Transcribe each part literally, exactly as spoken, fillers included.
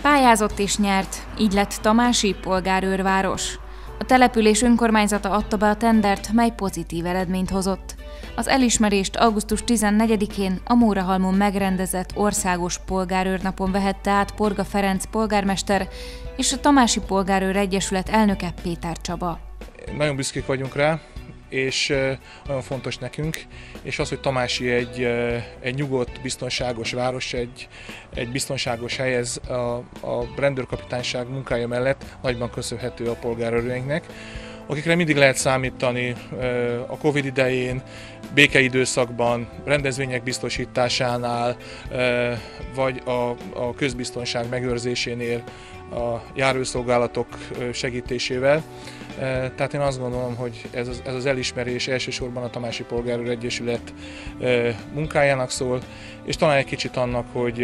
Pályázott és nyert, így lett Tamási polgárőrváros. A település önkormányzata adta be a tendert, mely pozitív eredményt hozott. Az elismerést augusztus tizennegyedikén a Mórahalmon megrendezett országos polgárőrnapon vehette át Porga Ferenc polgármester és a Tamási Polgárőr Egyesület elnöke Péter Csaba. Nagyon büszkék vagyunk rá, és nagyon fontos nekünk, és az, hogy Tamási egy, egy nyugodt, biztonságos város, egy, egy biztonságos hely, ez a, a rendőrkapitányság munkája mellett nagyban köszönhető a polgárőröknek, akikre mindig lehet számítani a Covid idején, békeidőszakban, rendezvények biztosításánál, vagy a, a közbiztonság megőrzésénél, a járőrszolgálatok segítésével. Tehát én azt gondolom, hogy ez az, ez az elismerés elsősorban a Tamási Polgárőr Egyesület munkájának szól, és talán egy kicsit annak, hogy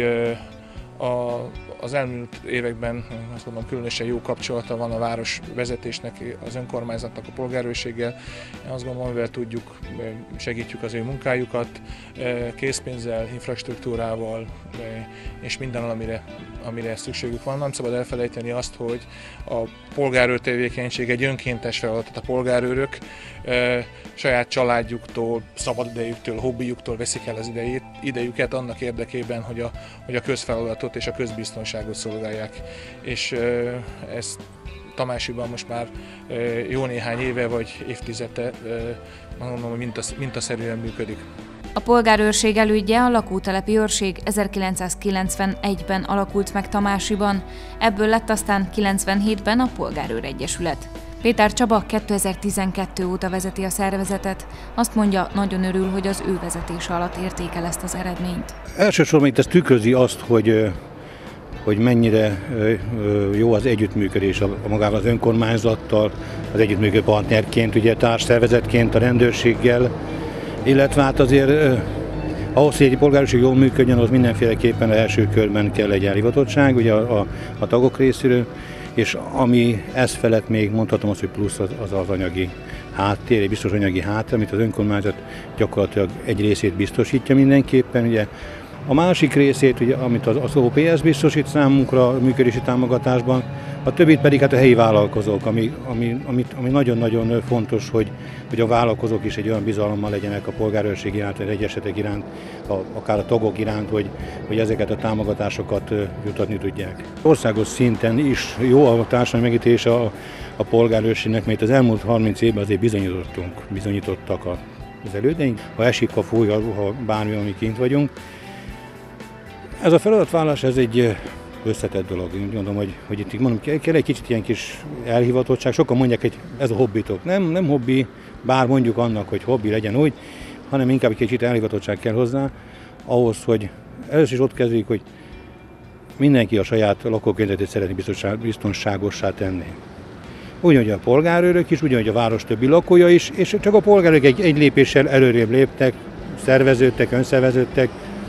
a, az elmúlt években azt gondolom különösen jó kapcsolata van a város vezetésnek, az önkormányzatnak, a polgárőrséggel. Én azt gondolom, mivel tudjuk, segítjük az ő munkájukat készpénzzel, infrastruktúrával és minden, amire, amire szükségük van. Nem szabad elfelejteni azt, hogy a polgárőr tevékenység egy önkéntes feladat. A polgárőrök saját családjuktól, szabadidejüktől, hobbijuktól veszik el az idejét, idejüket annak érdekében, hogy a, hogy a közfeladatot és a közbiztonságot szolgálják. És ez Tamásiban most már jó néhány éve vagy évtizede, mondom, hogy mintaszerűen működik. A polgárőrség elődje, a lakótelepi őrség ezerkilencszázkilencvenegyben alakult meg Tamásiban, ebből lett aztán kilencvenhétben a Polgárőr Egyesület. Péter Csaba kétezer-tizenkettő óta vezeti a szervezetet. Azt mondja, nagyon örül, hogy az ő vezetése alatt érték el ezt az eredményt. Elsősorban itt ez tükrözi azt, hogy, hogy mennyire jó az együttműködés a magával az önkormányzattal, az együttműködő partnerként, ugye társszervezetként a rendőrséggel, illetve hát azért ahhoz, hogy egy polgárőrség jól működjön, az mindenféleképpen az első körben kell egy elhivatottság, ugye a, a, a tagok részéről, és ami ez felett még mondhatom azt, hogy plusz az az, az anyagi háttér, egy biztos anyagi háttér, amit az önkormányzat gyakorlatilag egy részét biztosítja mindenképpen. Ugye a másik részét, ugye, amit az, az o pé es biztosít számunkra a működési támogatásban, a többit pedig hát a helyi vállalkozók, ami, ami, amit, ami nagyon-nagyon fontos, hogy, hogy a vállalkozók is egy olyan bizalommal legyenek a polgárőrség iránt, vagy egy esetek iránt, a, akár a tagok iránt, hogy, hogy ezeket a támogatásokat jutatni tudják. Országos szinten is jó a társadalmi megítélése a, a polgárőrségnek, mert az elmúlt harminc évben azért bizonyítottunk, bizonyítottak az elődeink. Ha esik, ha fúj, ha bármi, ami kint vagyunk. Ez a feladatvállalás, ez egy összetett dolog. Én mondom, hogy, hogy itt mondom, kell egy kicsit ilyen kis elhivatottság. Sokan mondják, hogy ez a hobbitok. Nem, nem hobbi, bár mondjuk annak, hogy hobbi legyen úgy, hanem inkább egy kicsit elhivatottság kell hozzá, ahhoz, hogy először is ott kezdjük, hogy mindenki a saját lakókörnyezetét szeretné biztonságossá tenni. Ugyanúgy a polgárőrök is, ugyanúgy a város többi lakója is, és csak a polgárőrök egy, egy lépéssel előrébb léptek, szerveződtek, önszerveződtek,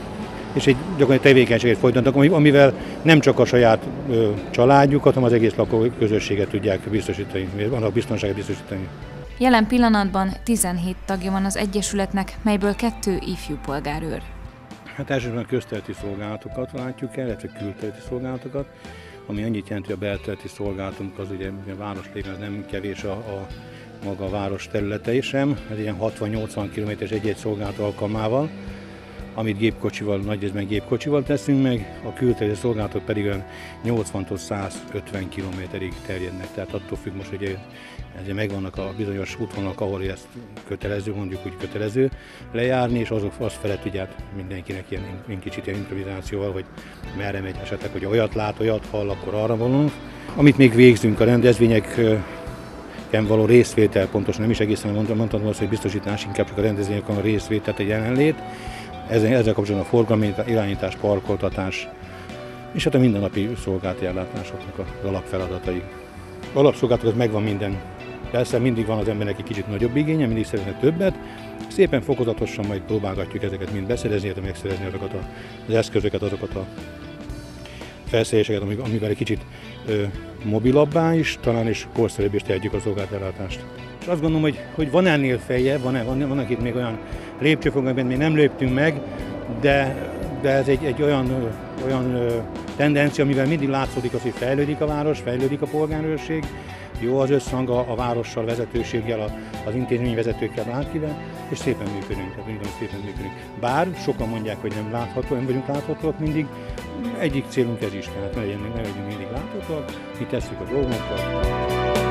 és egy gyakorlatilag tevékenységet folytatnak, amivel nem csak a saját ö, családjukat, hanem az egész lakóközösséget tudják biztosítani, annak biztonságot biztosítani. Jelen pillanatban tizenhét tagja van az Egyesületnek, melyből kettő ifjú polgárőr. Hát elsősorban a közterületi szolgálatokat látjuk el, illetve külterületi szolgálatokat, ami annyit jelenti, hogy a belterületi szolgálatunk az ugye a város légben, az nem kevés a, a maga a város területei sem, ez ilyen hatvan-nyolcvan kilométeres egy-egy szolgálat alkalmával, amit gépkocsival, nagy részben gépkocsival teszünk meg, a külterületi szolgálatok pedig olyan nyolcvantól százötven kilométerig terjednek. Tehát attól függ most, hogy ezért megvannak a bizonyos útvonalak, ahol ezt kötelező, mondjuk úgy kötelező lejárni, és azok azt felett ugye mindenkinek ilyen, ilyen kicsit ilyen improvizációval, hogy merre megy esetleg, hogy olyat lát, olyat hall, akkor arra vonulunk. Amit még végzünk a rendezvényeken való részvétel, pontosan nem is egészen mondtam, mondtam azt, hogy biztosítás, inkább csak a rendezvényeken a részvétel, egy jelenlét. Ezzel, ezzel kapcsolatban a forgalmi irányítás, parkoltatás, és hát a mindennapi szolgálati ellátásoknak az alapfeladatai. Alapszolgálatok megvan minden. Persze mindig van az embernek egy kicsit nagyobb igénye, mindig szeretne többet. Szépen fokozatosan majd próbálgatjuk ezeket mind beszerezni, illetve megszerezni azokat az eszközöket, azokat a felszereléseket, amivel egy kicsit ö, mobilabbá is, talán is korszerűbb is tehetjük a szolgáltatást. És azt gondolom, hogy, hogy van ennél feljebb, van, van, vannak itt még olyan lépcsőfokok, amit még nem léptünk meg, de, de ez egy, egy olyan olyan ö, tendencia, amivel mindig látszódik az, hogy fejlődik a város, fejlődik a polgárőrség, jó az összhang a, a várossal, vezetőséggel, a, az intézményvezetőkkel, bárkivel, és szépen működünk, tehát mindig szépen működünk. Bár sokan mondják, hogy nem látható, nem vagyunk láthatóak mindig, egyik célunk ez is, tehát ne legyünk, ne legyünk mindig láthatóak, mi tesszük a dolgunkat.